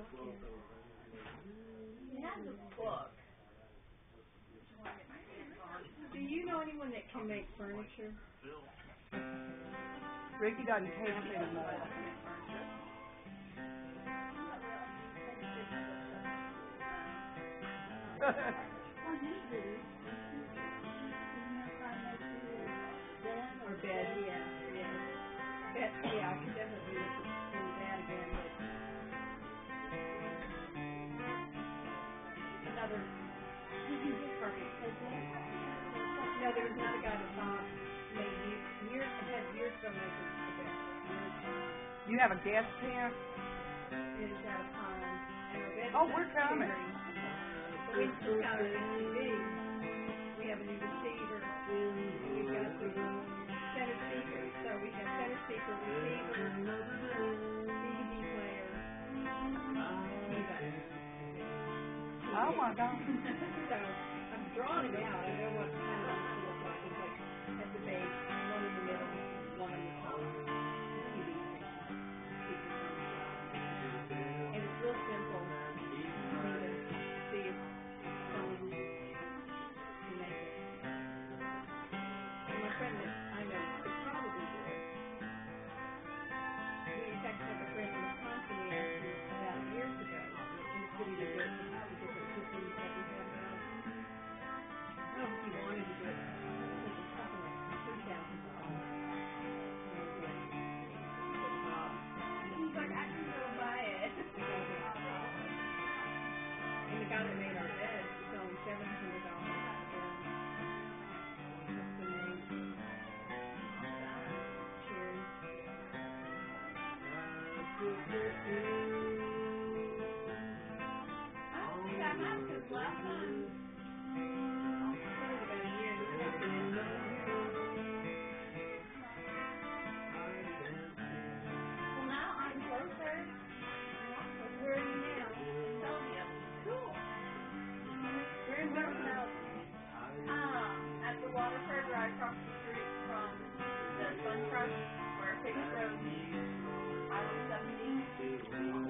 He has a book. Do you know anyone that can make furniture? Ricky doesn't taste anymore. Or bed, yeah. Bed, yeah, I could definitely look into that again, but another. No, there was another guy that found made years ago making the bed. You have a gas pan? It is out of pond. And our bed Oh, we're coming. We just got our TV. We have a new receiver. We've got the center speaker. So we have center speaker, receiver, DVD player, TV. Oh my God. So I'm drawing it out. I know what kind of it looks like. It's like at the base, one in the middle, one on the top. TV station. Speakers on the top. And it's real simple. You need to see if someone can make it. And my friend that I know could probably do it. We in fact have a friend in Wisconsin we asked him about years ago. And it's really good for all the different systems that we have now. I don't know if he wanted to do it. It was something like $3,000. He's like, I can go buy it. And the guy that made our bed is only $700. What's the name? Sherry. I don't think I have, because last time, That was about a year and a half ago. well, now I'm closer. Where are you now? Sylvia. Cool. Where in Watermelon? At the Waterford right across the street from the Sun Trust, where Picks Road, Highway 70.